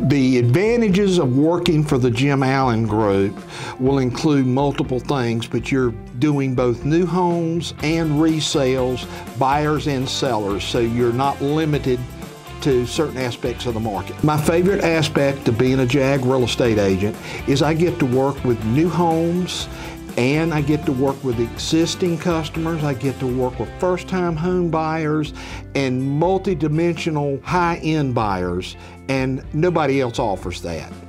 The advantages of working for the Jim Allen Group will include multiple things, but you're doing both new homes and resales, buyers and sellers, so you're not limited to certain aspects of the market. My favorite aspect of being a JAG real estate agent is I get to work with new homes, and I get to work with existing customers. I get to work with first-time home buyers and multi-dimensional high-end buyers, and nobody else offers that.